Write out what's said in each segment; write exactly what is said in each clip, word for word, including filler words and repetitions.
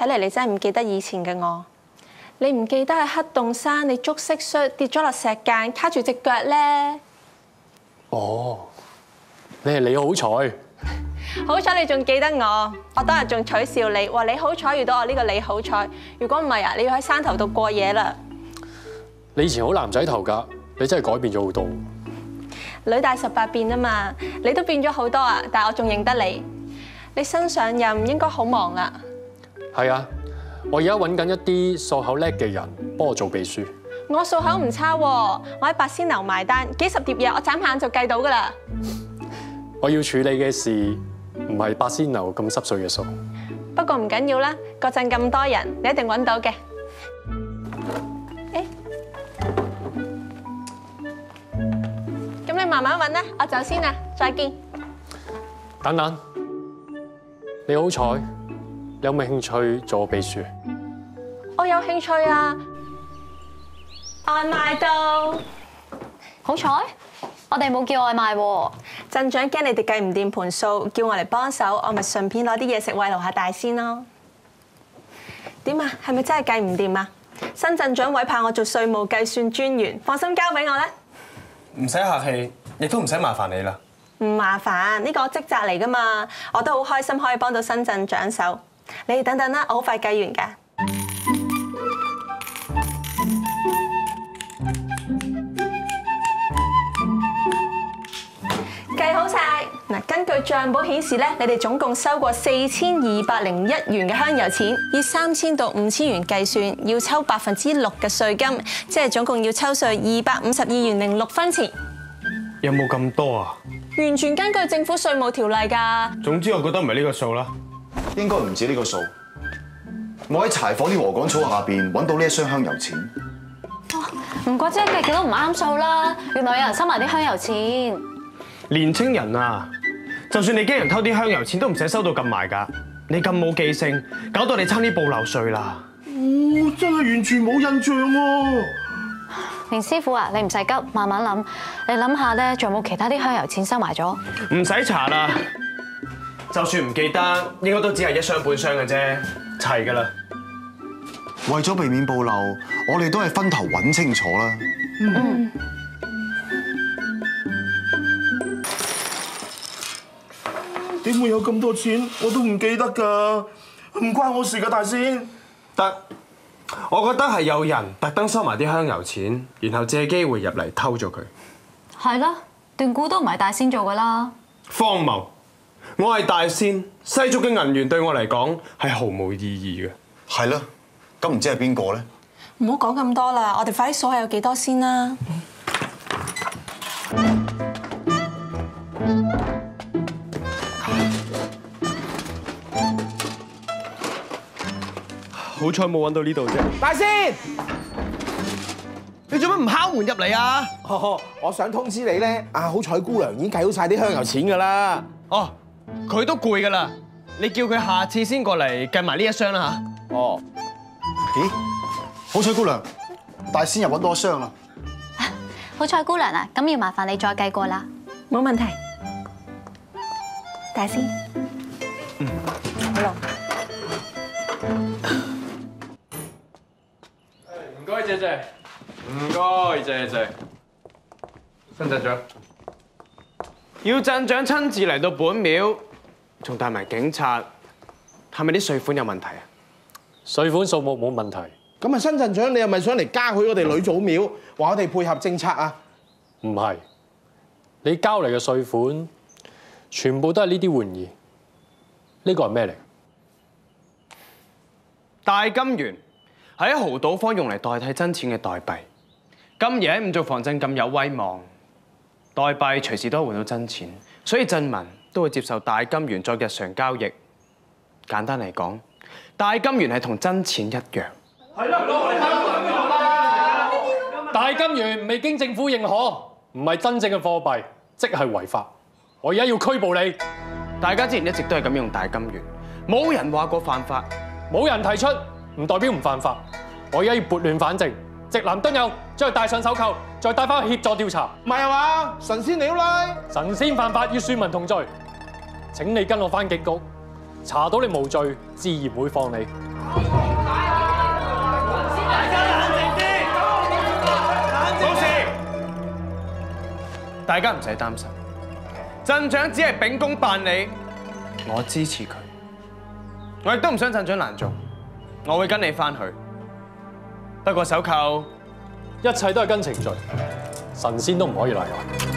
睇嚟你真係唔記得以前嘅我。你唔記得喺黑洞山你捉蟋蟀跌咗落石澗卡住隻腳咧？ 哦，你係你好彩。 好彩你仲記得我，我當日仲取笑你，話你好彩遇到我呢個你好彩。如果唔係啊，你要喺山頭度過夜啦。 你以前好男仔頭㗎，你真係改變咗好多。 女大十八變啊嘛，你都變咗好多啊，但係我仲認得你。你新上任應該好忙啦。 係啊，我而家揾緊一啲數口叻嘅人幫我做秘書。 我數口唔差喎，我喺八仙樓埋單，幾十碟嘢我眨下眼就計到㗎啦。 我要處理嘅事唔係八仙樓咁濕碎嘅數。 不過唔緊要啦，嗰陣咁多人，你一定揾到嘅。誒，咁你慢慢揾啦，我走先啦，再見。 等等，你好彩，你有冇興趣做我秘書？ 我有興趣啊，外賣到。 好彩，我哋冇叫外賣喎。 鎮長驚你哋計唔掂盤數，叫我嚟幫手，我咪順便攞啲嘢食慰勞下大仙咯。點啊？係咪真係計唔掂啊？新鎮長委派我做稅務計算專員，放心交俾我啦。 唔使客氣，亦都唔使麻煩你啦。 唔麻煩，呢個職責嚟㗎嘛，我都好開心可以幫到新鎮長手。你哋等等啦，我好快計完㗎。計好晒嗱，根據帳簿顯示咧，你哋總共收過四千二百零一元嘅香油錢，以三千到五千元計算，要抽百分之六嘅稅金，即係總共要抽稅二百五十二元零六分錢。 有冇咁多啊？ 完全根據政府稅務條例㗎。 總之我覺得唔係呢個數啦。 應該唔止呢個數。我喺柴火啲禾稈草下邊揾到呢一箱香油錢。 唔怪之計極都唔啱數啦，原來有人收埋啲香油錢。 年青人啊，就算你驚人偷啲香油錢，都唔使收到咁埋㗎。你咁冇記性，搞到你差啲報漏稅啦。 哦，真係完全冇印象喎。 連師傅啊，你唔使急，慢慢諗。你諗下咧，仲有冇其他啲香油錢收埋咗？ 唔使查啦，就算唔記得，應該都只係一箱半箱嘅啫，齊㗎啦。 為咗避免報漏，我哋都係分頭揾清楚啦。 嗯。 點會有咁多錢？我都唔記得㗎，唔關我事㗎，大仙。 得，我覺得係有人特登收埋啲香油錢，然後借機會入嚟偷咗佢。 係啦，斷估都唔係大仙做㗎啦。 荒謬！我係大仙，世俗嘅銀元對我嚟講係毫無意義嘅。 係咯，咁唔知係邊個咧？ 唔好講咁多啦，我哋快啲數下有幾多先啦。 好彩冇揾到呢度啫。 大仙，你做乜唔敲門入嚟啊？ 我想通知你咧，啊好彩姑娘已經計好晒啲香油錢㗎啦。 哦，佢都攰㗎啦，你叫佢下次先過嚟計埋呢一箱啦嚇。 哦， 咦？好彩姑娘，大仙又揾多箱啦。 好彩姑娘啊，咁要麻煩你再計過啦。 冇問題，大仙。嗯，好啦。 唔該，謝謝。唔該，謝謝。新鎮長， 要鎮長親自嚟到本廟，仲帶埋警察，係咪啲稅款有問題啊？ 稅款數目冇問題。 咁啊，新鎮長，你係咪想嚟加許我哋女祖廟，話我哋配合政策啊？ 唔係，你交嚟嘅稅款全部都係呢啲玩意。呢個係咩嚟？ 大金元係喺豪賭坊用嚟代替真錢嘅代幣。今爺喺五族防鎮咁有威望，代幣隨時都換到真錢，所以鎮民都會接受大金元作日常交易。簡單嚟講，大金元係同真錢一樣。係咯，我哋香港大金元未經政府認可，唔係真正嘅貨幣，即係違法。我而家要拘捕你。 大家之前一直都係咁用大金元，冇人話過犯法， 冇人提出，唔代表唔犯法。我而家要撥亂反正，直男敦友將佢戴上手銬，再帶翻去協助調查。 唔係啊嘛，神仙鳥啦！ 神仙犯法與庶民同罪。請你跟我翻警局，查到你無罪，自然會放你。 大家唔使擔心，鎮長只係秉公辦理，我支持佢。我亦都唔想鎮長難做，我會跟你翻去。不過手扣， 一切都係跟程序，神仙都唔可以例外。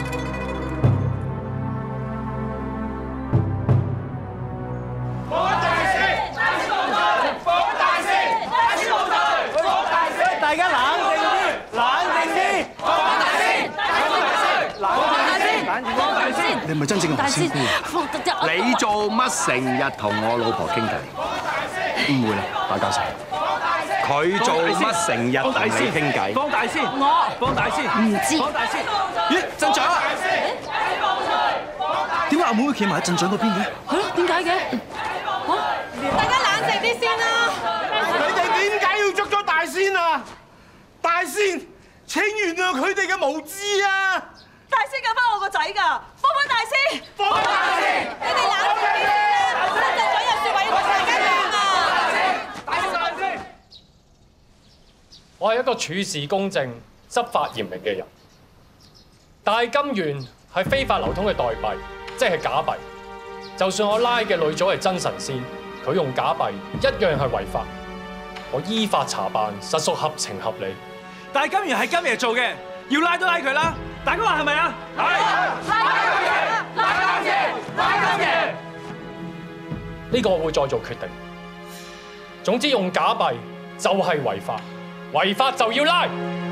放大先，大師無罪！放大先，大師無罪！放大先，大家冷靜啲，冷靜啲！放大先，大師無罪！冷靜先，放大先！ 你係咪真正嘅黃師傅？ 你做乜成日同我老婆傾偈？ 唔會啦，打交晒。 佢做乜成日同你傾偈？ 放大先，我放大先，唔知。放大先， 咦，鎮長啊？點解阿妹會企埋喺鎮長嗰邊嘅？ 係咯，點解嘅？大家冷靜啲先啦！ 你哋點解要捉咗大仙啊？大仙，請原諒佢哋嘅無知啊！ 大仙救翻我個仔㗎，放開大仙！ 放開大仙！ 你哋冷靜啲啦！鎮長有説話要同大家講啊！ 大仙，大仙！ 我係一個處事公正、執法嚴明嘅人。大金元係非法流通嘅代幣，即係假幣。就算我拉嘅女組係真神仙，佢用假幣一樣係違法。我依法查辦，實屬合情合理。 大金元係今日做嘅，要拉都拉佢啦！大家話係咪啊？係！拉金元！拉金元！拉金元！ 呢個我會再做決定。總之用假幣就係違法，違法就要拉。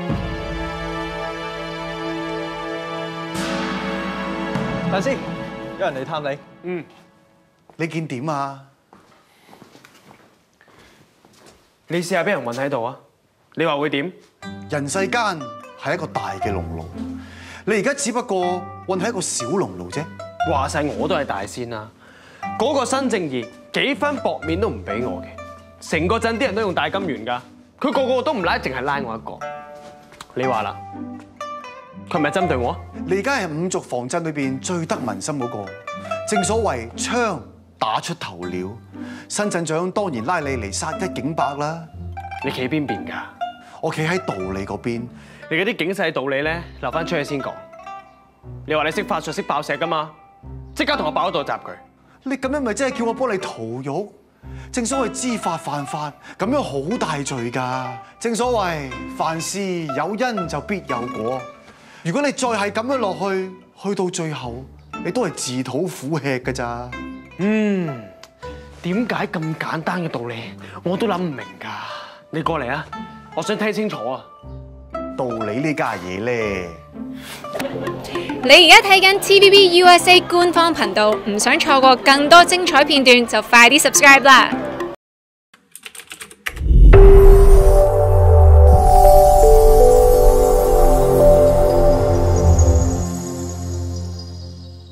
大師，有人嚟探你。 嗯， 你見點啊？ 你試下俾人韞喺度啊！你話會點？ 人世間係一個大嘅熔爐，你而家只不過韞喺一個小熔爐啫。 話晒我都係大仙啦，嗰、那個新正義幾分薄面都唔俾我嘅，成個鎮啲人都用大金元㗎，佢個個都唔拉，淨係拉我一個。你話啦，佢係咪針對我？ 你而家係五族防鎮裏邊最得民心嗰、那個，正所謂槍打出頭鳥，新鎮長當然拉你嚟殺一儆百啦。 你企邊邊㗎？ 我企喺道理嗰邊。 你嗰啲警世道理咧，留翻出去先講。你話你識法術、識爆石㗎嘛？即刻同我爆咗道閘佢。 你咁樣咪真係叫我幫你屠獄？正所謂知法犯法，咁樣好大罪㗎。正所謂凡事有因就必有果。如果你再係咁樣落去，去到最後，你都係自討苦吃㗎咋。 嗯，點解咁簡單嘅道理我都諗唔明㗎？你過嚟啊！我想聽清楚啊！ 道理呢家嘢咧， 你而家睇緊 T V B U S A 官方頻道，唔想錯過更多精彩片段，就快啲 subscribe 啦！